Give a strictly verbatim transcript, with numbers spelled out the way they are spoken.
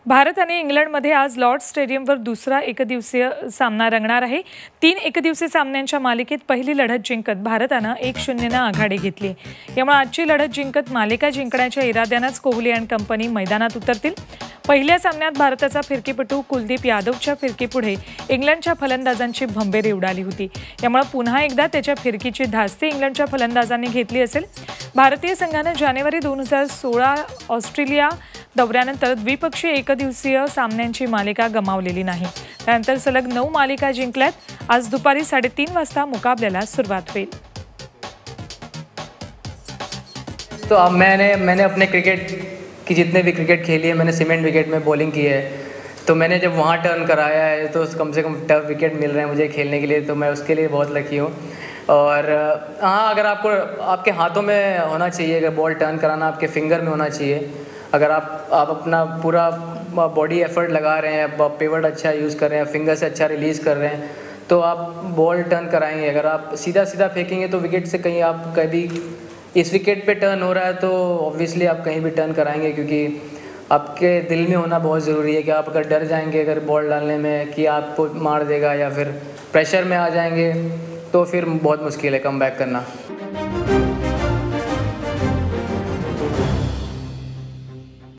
भारत आणि इंग्लंडमध्ये आज लॉर्ड्स स्टेडियमवर दुसरा एकदिवसीय सामना रंगणार आहे। तीन एकदिवसीय सामन्यांच्या मालिकेत पहिली लढत जिंकत भारतानं एक शून्यनं आघाडी घेतली। यामुळे आजची लढत जिंकत मालिका जिंकण्याच्या इराद्यानंच कोहली आणि कंपनी मैदानात उतरतील। पहिल्या सामन्यात भारताचा फिरकीपटू कुलदीप यादवच्या फिरकीपुढे इंग्लंडच्या फलंदाजांची भंबेरी उडाली होती। यामुळे पुन्हा एकदा त्याच्या फिरकीची धास्ती इंग्लंडच्या फलंदाजांनी घेतली असेल। भारतीय संघाने जानेवारी दोन हजार सोळा ऑस्ट्रेलिया दौऱ्यानंतर द्विपक्षीय एकदिवसीय सामन्यांची मालिका गमावलेली नाही। त्यानंतर सलग नऊ मालिका जिंकल्यात। आज दुपारी साडेतीन वाजता मुकाबल्याला सुरुवात होईल। तो अब मैंने मैंने अपने क्रिकेट की जितने भी क्रिकेट खेली है, मैंने सीमेंट विकेट में बॉलिंग की है। तो मैंने जब वहाँ टर्न कराया है तो कम से कम टफ विकेट मिल रहे हैं मुझे खेलने के लिए, तो मैं उसके लिए बहुत लकी हूँ। और हाँ, अगर आपको आपके हाथों में होना चाहिए, अगर बॉल टर्न कराना आपके फिंगर में होना चाहिए। अगर आप आप अपना पूरा बॉडी एफर्ट लगा रहे हैं, पिवट अच्छा यूज़ कर रहे हैं, फिंगर से अच्छा रिलीज़ कर रहे हैं, तो आप बॉल टर्न कराएंगे। अगर आप सीधा सीधा फेंकेंगे तो विकेट से कहीं आप कभी इस विकेट पे टर्न हो रहा है तो ऑब्वियसली आप कहीं भी टर्न कराएंगे, क्योंकि आपके दिल में होना बहुत ज़रूरी है कि आप अगर डर जाएंगे अगर बॉल डालने में कि आपको मार देगा, या फिर प्रेशर में आ जाएंगे तो फिर बहुत मुश्किल है कम बैक करना।